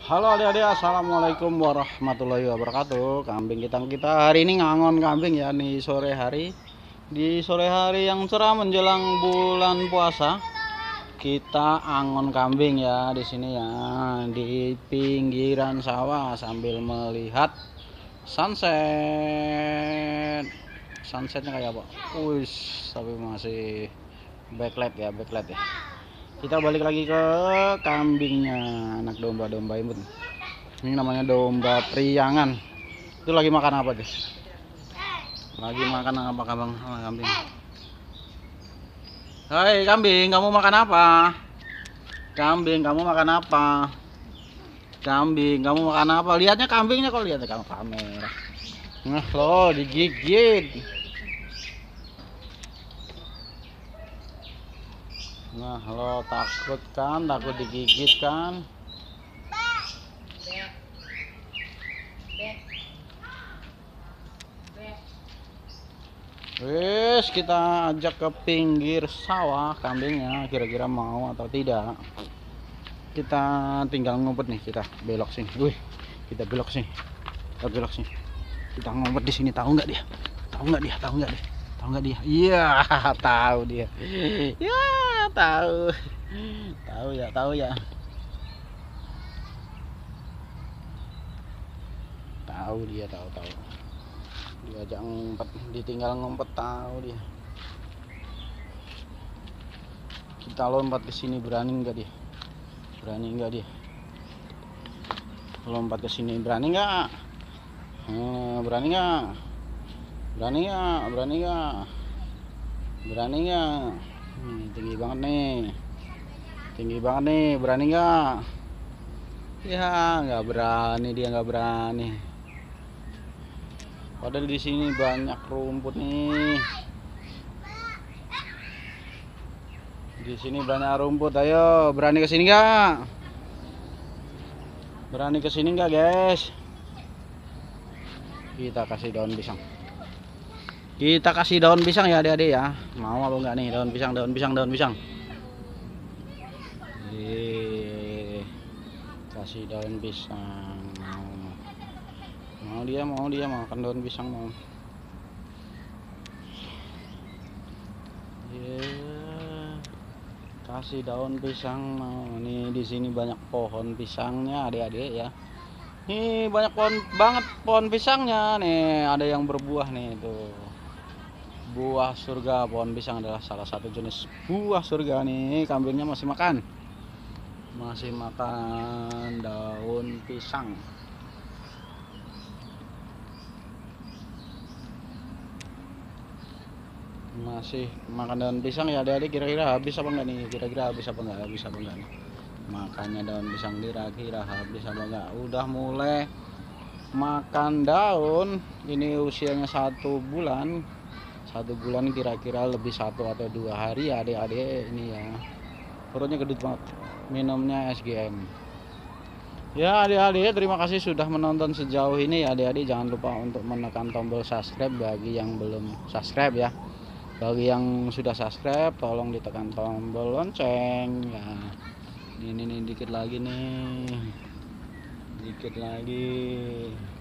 Halo adik-adik, assalamualaikum warahmatullahi wabarakatuh. Kambing kita hari ini ngangon kambing ya nih sore hari. Di sore hari yang cerah menjelang bulan puasa, kita angon kambing ya di sini ya di pinggiran sawah sambil melihat sunset. Sunsetnya kayak apa? Wih, tapi masih backlight ya. Kita balik lagi ke kambingnya, anak domba-domba imut. Ini namanya domba priangan. Itu lagi makan apa tuh? Lagi makan apa kambing? Hai kambing, kamu makan apa? Kambing, kamu makan apa? Kambing, kamu makan apa? Lihatnya kambingnya, kok lihat kamu kamera. Nah lo digigit. Nah lo takut kan? Takut digigit kan? Wes, kita ajak ke pinggir sawah kambingnya, kira-kira mau atau tidak. Kita tinggal ngumpet nih, kita belok sini. Wih, kita belok sini. Kita ngumpet di sini, tahu nggak dia? Tahu nggak dia? Iya, tahu dia. Ya, tahu. Tahu ya. Tahu dia, tahu. Diajak ngumpet, ditinggal ngumpet, tahu dia. Kita lompat ke sini, berani nggak dia? Lompat ke sini berani nggak? Berani nggak? Tinggi banget nih, berani nggak? Ya, nggak berani. Padahal di sini banyak rumput nih. Di sini banyak rumput. Ayo, berani ke sini nggak, guys? Kita kasih daun pisang. Ya, adik-adik ya. Mau apa enggak nih daun pisang? Kasih daun pisang. Mau dia makan daun pisang mau. Kasih daun pisang mau. Nih di sini banyak pohon pisangnya adik-adik ya. Nih banyak pohon pisangnya nih, ada yang berbuah nih tuh. Buah surga, pohon pisang adalah salah satu jenis buah surga nih. Kambingnya masih makan daun pisang. Masih makan daun pisang ya adik-adik, kira-kira habis apa enggak nih? Habis apa enggak nih? Makannya daun pisang kira-kira habis apa enggak? Udah mulai makan daun. Ini usianya 1 bulan. 1 bulan kira-kira lebih 1 atau 2 hari ya adik-adik ini ya. Perutnya gedut banget. Minumnya SGM. Ya adik-adik, terima kasih sudah menonton sejauh ini ya adik-adik. Jangan lupa untuk menekan tombol subscribe bagi yang belum subscribe ya. Bagi yang sudah subscribe, tolong ditekan tombol lonceng ya. Ini nih dikit lagi.